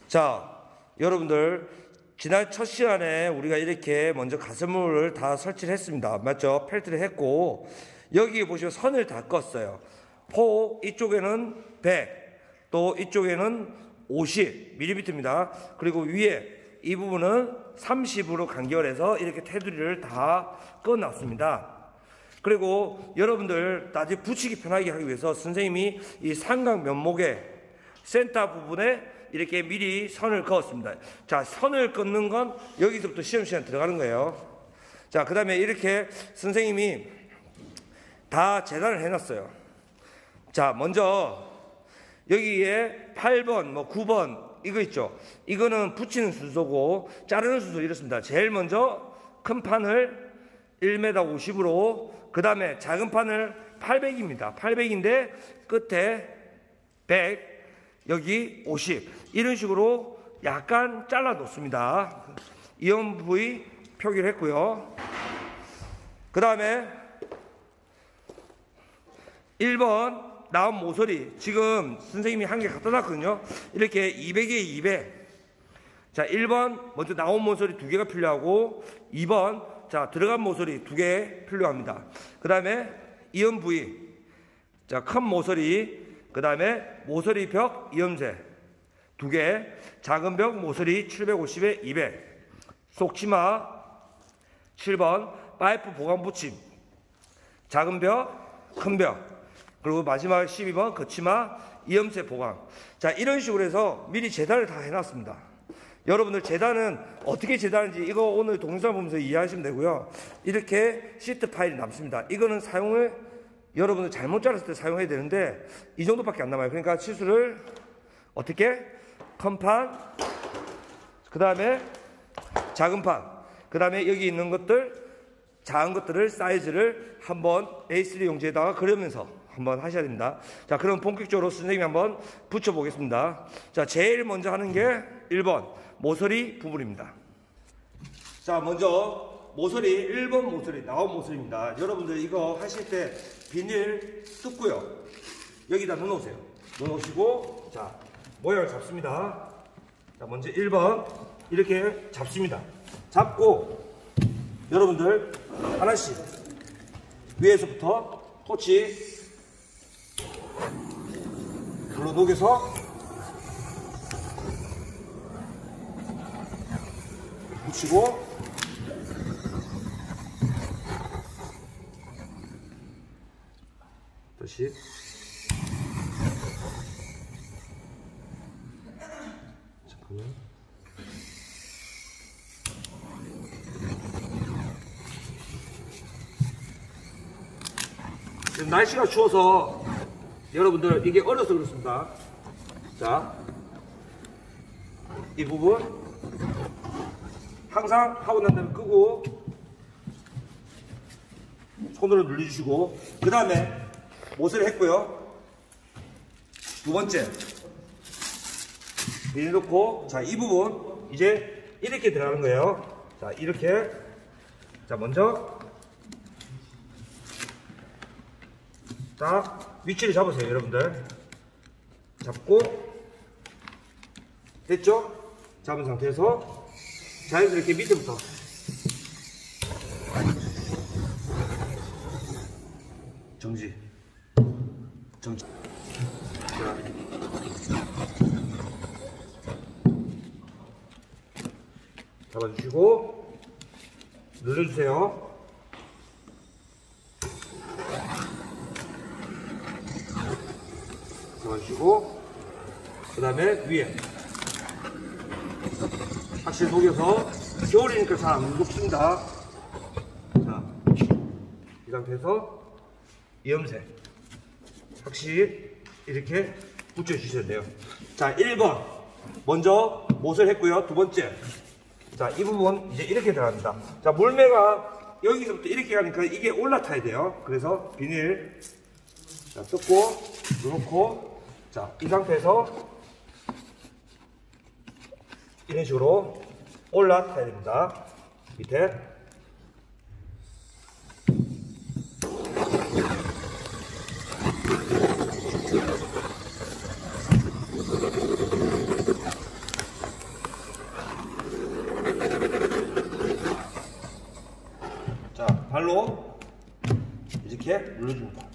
자, 여러분들 지난 첫 시간에 우리가 이렇게 먼저 가스물을 다 설치를 했습니다. 맞죠? 펠트를 했고 여기 보시면 선을 다 껐어요. 포 이쪽에는 100, 또 이쪽에는 50mm입니다. 그리고 위에 이 부분은 30으로 간결해서 이렇게 테두리를 다 꺼놨습니다. 그리고 여러분들 나중에 붙이기 편하게 하기 위해서 선생님이 이 삼각 면목의 센터 부분에 이렇게 미리 선을 그었습니다. 자, 선을 긋는 건 여기서부터 시험시간 들어가는 거예요. 자, 그 다음에 이렇게 선생님이 다 재단을 해놨어요. 자, 먼저 여기에 8번, 9번 이거 있죠. 이거는 붙이는 순서고 자르는 순서 이렇습니다. 제일 먼저 큰 판을 1m 50으로, 그 다음에 작은 판을 800입니다. 800인데 끝에 100, 여기 50 이런 식으로 약간 잘라 놓습니다. 이온 부위 표기를 했고요. 그 다음에 1번 나온 모서리 지금 선생님이 한 개 갖다 놨거든요. 이렇게 200에 200. 자, 1번 먼저 나온 모서리 2개가 필요하고 2번 자 들어간 모서리 2개 필요합니다. 그 다음에 이온 부위 자 큰 모서리, 그 다음에 모서리 벽 이음새 2개, 작은 벽 모서리 750에 200, 속치마 7번 파이프 보강 붙임, 작은 벽, 큰 벽, 그리고 마지막 12번 거치마 이음새 보강. 자, 이런 식으로 해서 미리 재단을 다 해놨습니다. 여러분들 재단은 어떻게 재단하는지 이거 오늘 동영상 보면서 이해하시면 되고요. 이렇게 시트 파일이 남습니다. 이거는 사용을 여러분들 잘못 잘랐을 때 사용해야 되는데 이 정도밖에 안 남아요. 그러니까 치수를 어떻게? 큰 판, 그 다음에 작은 판, 그 다음에 여기 있는 것들 작은 것들을 사이즈를 한번 A3 용지에다가 그리면서 한번 하셔야 됩니다. 자, 그럼 본격적으로 선생님이 한번 붙여 보겠습니다. 자, 제일 먼저 하는 게 1번 모서리 부분입니다. 자, 먼저 모서리 1번 모서리 나온 모서리입니다. 여러분들 이거 하실 때 비닐 뜯고요. 여기다 넣어놓으세요. 넣어놓으시고 자 모양을 잡습니다. 자, 먼저 1번 이렇게 잡습니다. 잡고 여러분들 하나씩 위에서부터 토치 눌러 녹여서 붙이고 다시 잠깐만. 지금 날씨가 추워서 여러분들 이게 얼어서 그렇습니다. 자, 이 부분 항상 하고 난 다음에 끄고 손으로 눌러주시고, 그 다음에 못을 했고요. 두 번째 비닐 넣고 자, 이 부분 이제 이렇게 들어가는 거예요. 자, 이렇게 자 먼저 딱 위치를 잡으세요. 여러분들 잡고 됐죠? 잡은 상태에서 자연스럽게 밑에부터 정지. 자, 잡아주시고 눌러주세요. 잡아주시고 그 다음에 위에 확실히 녹여서 겨울이니까 잘 안 무겁습니다. 자, 이 상태에서 이음새 확실히 이렇게 붙여주셔야 돼요. 자, 1번 먼저 못을 했고요. 두 번째 자, 이 부분 이제 이렇게 들어갑니다. 자, 물매가 여기서부터 이렇게 가니까 이게 올라타야 돼요. 그래서 비닐 자, 뜯고 넣고 자, 이 상태에서 이런 식으로 올라타야 됩니다. 밑에 발로 이렇게 눌러줍니다.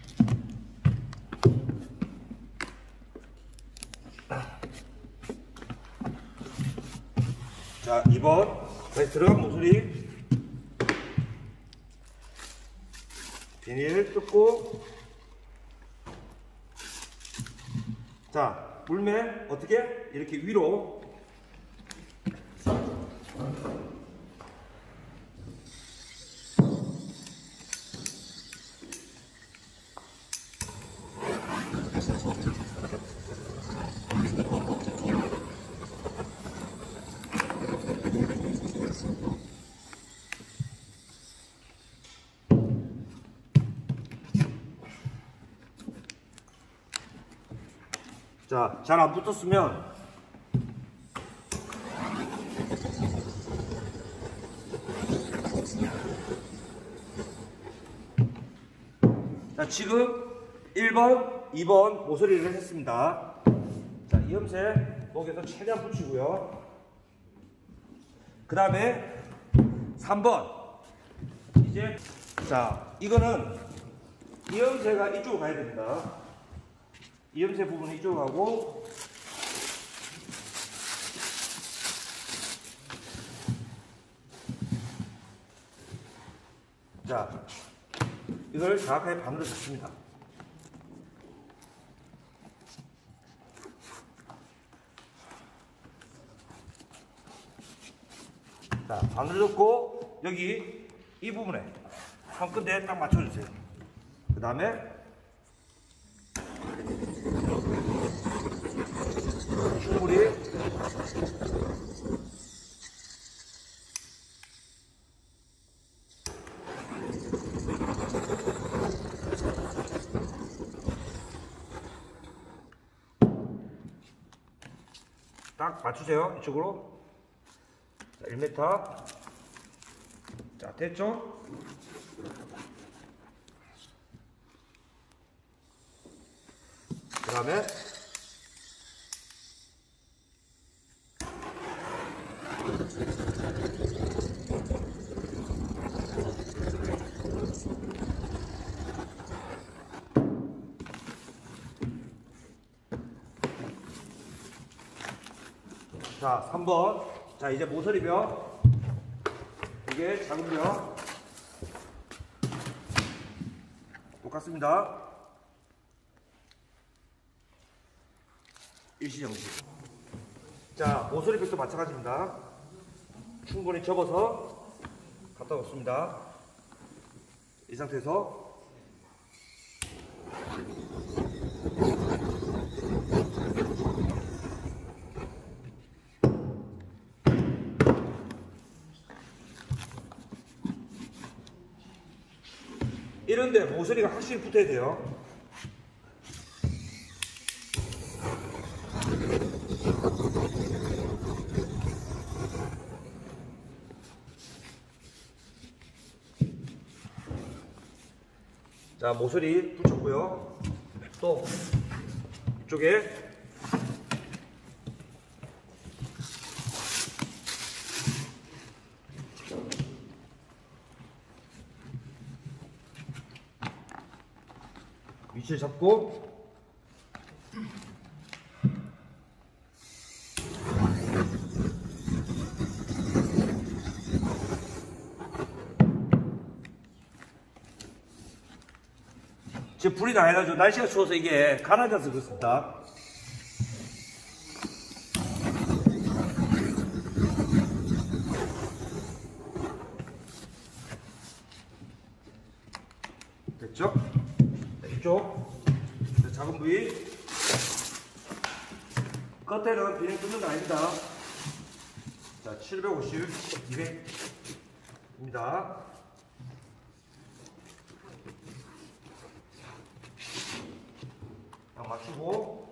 자, 2번 다시 들어간 모서리 비닐 뜯고, 자, 물매 어떻게? 이렇게 위로 자, 잘 안 붙었으면 자, 지금 1번, 2번 모서리를 했습니다. 자, 이음새 목에서 최대한 붙이고요. 그 다음에 3번 이제, 자, 이거는 이음새가 이쪽으로 가야 됩니다. 이음새 부분은 이쪽으로 가고, 자, 이걸 정확하게 반으로 잡습니다. 자, 반으로 잡고 여기 이 부분에 한 끝에 딱 맞춰주세요. 그 다음에 충분히 딱 맞추세요. 이쪽으로. 자, 1m. 자, 됐죠? 그 다음에 자, 3번. 자, 이제 모서리뼈. 이게 작은 뼈. 똑같습니다. 일시정지. 자, 모서리뼈도 마찬가지입니다. 충분히 접어서 갖다 놓습니다. 이 상태에서 이런데 모서리가 확실히 붙어야 돼요. 자, 모서리 붙였고요. 또 이쪽에 위치를 잡고 지금 불이 나야죠. 날씨가 추워서 이게 가라앉아서 그렇습니다. 됐죠? 자, 이쪽 작은 부위 끝에는 비닐 뜯는 거 아닙니다. 자, 750, 200입니다. 딱 맞추고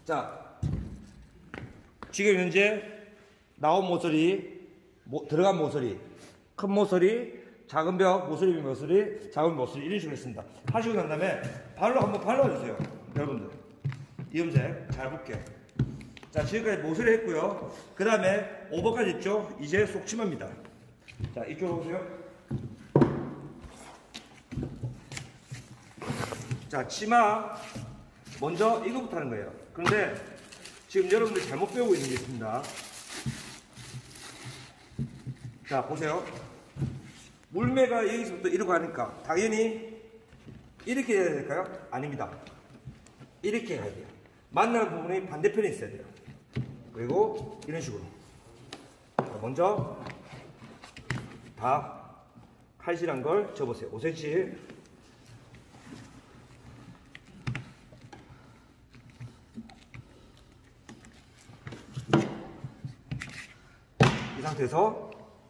자, 지금 현재 나온 모서리, 들어간 모서리, 큰 모서리, 작은 벽, 모서리, 작은 모서리 이런 식으로 했습니다. 하시고 난 다음에 발로 한번 발라주세요. 여러분들 이 염색 잘 볼게요. 자, 지금까지 모서리 했고요. 그 다음에 오버까지 했죠. 이제 속치마입니다. 자, 이쪽으로 오세요. 자, 치마 먼저 이거부터 하는 거예요. 그런데 지금 여러분들 잘못 배우고 있는 게 있습니다. 자, 보세요. 물매가 여기서부터 이러고 하니까 당연히 이렇게 해야 될까요? 아닙니다. 이렇게 해야 돼요. 만나는 부분이 반대편에 있어야 돼요. 그리고 이런 식으로. 자, 먼저 다 칼질한 걸 접으세요. 5cm. 이 상태에서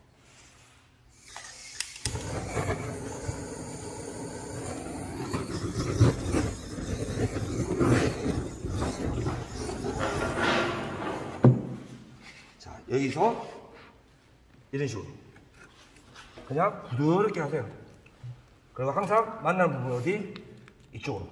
자, 여기서 이런 식으로 그냥 부드럽게 하세요. 그리고 항상 만나는 부분 어디? 이쪽으로.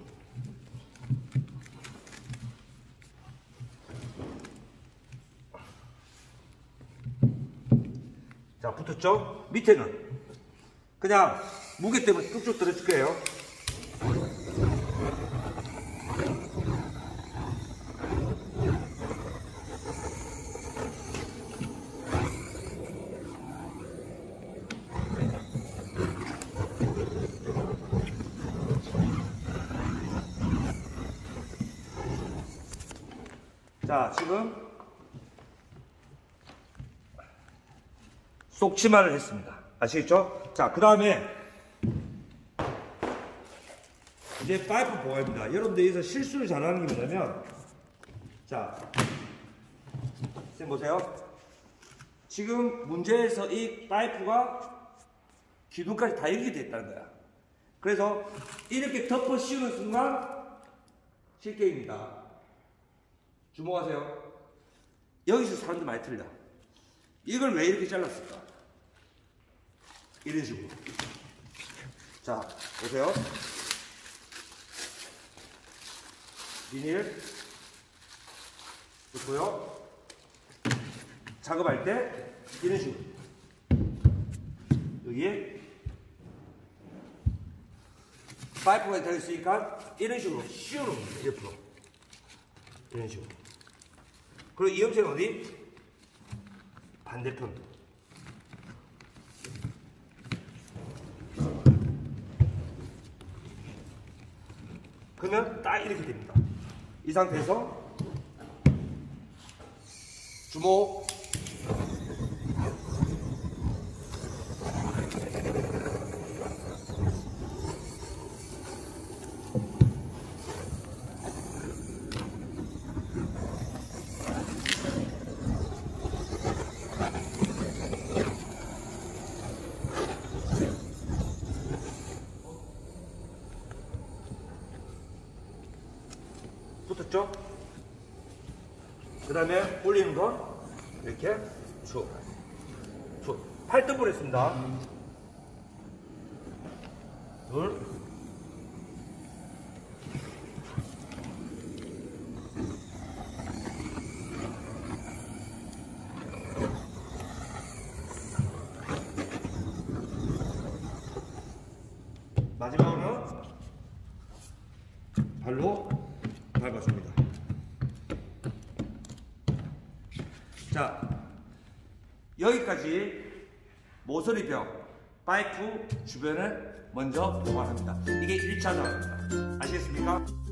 자, 붙었죠? 밑에는 그냥 무게 때문에 쭉쭉 들어줄 거예요. 자, 지금 속치마를 했습니다. 아시겠죠? 자, 그 다음에 이제 파이프 보호입니다. 여러분들 여기서 실수를 잘하는 게 뭐냐면, 자, 선생님 보세요. 지금 문제에서 이 파이프가 기둥까지 다 연결되어 있다는 거야. 그래서 이렇게 덮어 씌우는 순간 실게임입니다. 주목하세요. 여기서 사람들 많이 틀려. 이걸 왜 이렇게 잘랐을까? 이런 식으로. 자, 보세요. 비닐 좋고요. 작업할 때 이런 식으로 여기에 파이프가 들어있으니까 이런 식으로 씌우는 겁니다. 옆으로 이런 식으로. 그리고 이 염색은 어디? 반대편도. 그러면 딱 이렇게 됩니다. 이 상태에서 주목. 붙었죠? 그 다음에 올리는 건 이렇게 쭉. 팔등분 했습니다. 둘. 마지막으로는 발로 밟았습니다. 자, 여기까지 모서리벽 파이프 주변을 먼저 보관합니다. 이게 1차 작업입니다. 아시겠습니까?